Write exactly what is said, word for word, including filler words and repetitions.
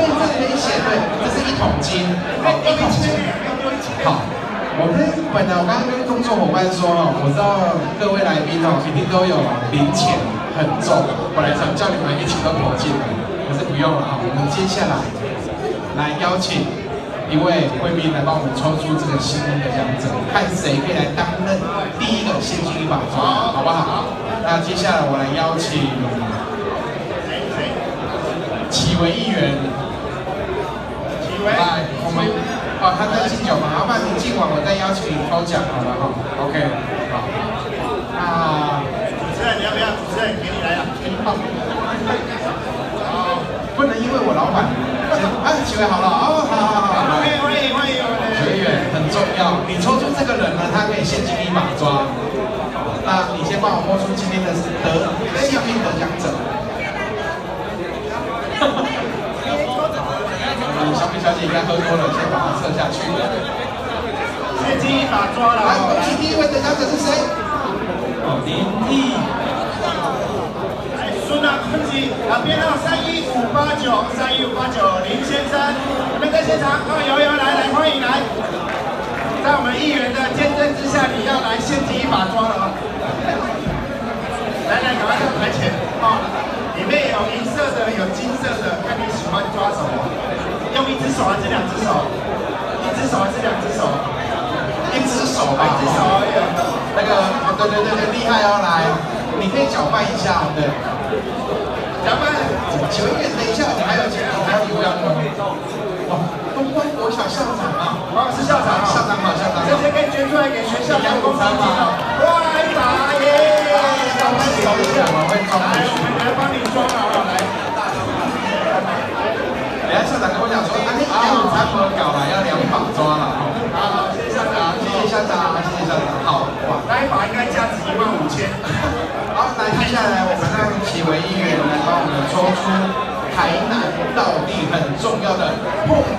对，这可以写对，这是一桶金，好，一桶金。好，我们本来我刚刚跟工作伙伴说哦，我知道各位来宾哦，一定都有零钱很重，本来想叫你们一起都投进来，可是不用了啊。我们接下来来邀请一位贵宾来帮我们抽出这个幸运的奖者，看谁可以来担任第一个现金一把抓，好不好？那接下来我来邀请启维议员，来，我们哦，他在敬酒嘛，要不然你敬完我再邀请你抽奖好了哈 ，OK， 好，那主持人你要不要？主持人给你来了， 好，不能因为我老板先，啊，启维好了，哦，好好好， 欢迎欢迎欢迎， 学员很重要，你抽出这个人呢，他可以现金一把抓。那你先帮我摸出今天的得幸运得奖者。嗯，小米小姐应该喝多了，先把它撤下去。 现金一把抓了。 来，恭喜第一位得奖者是谁？林毅。 来，孙啊，恭喜啊！编号三一五八九，三一五八九，林先生，你们在现场，啊，有有来来，欢迎来。在我们议员的见证之下，你要来现金一把抓了啊！来来，赶快到台前啊！里面有银色的，有金色的，看你喜欢抓什么。用一只手还是两只手？一只手还是两只手？ 一只手吧。 一只手而已。 那个，对对对对，厉害哦！来，你可以搅拌一下，对。搅拌。请问一等一下，我还有钱，还有一位吗？哇，东关国小校长啊！ 哦，是校长， 校长好，校长好。 这些可以捐出来给学校养公司吗？哇，一把耶！ 我们手一下，我会装。 来，我们来帮你装好不好？来。 等下校长跟我讲说，啊，你下午餐没搞了，要两把抓了。 好好，谢谢校长， 谢谢校长，谢谢校长。好，哇， 那一把应该价值一万五千。 好，来，接下来我们让启维议员来帮我们抽出台南道地很重要的碰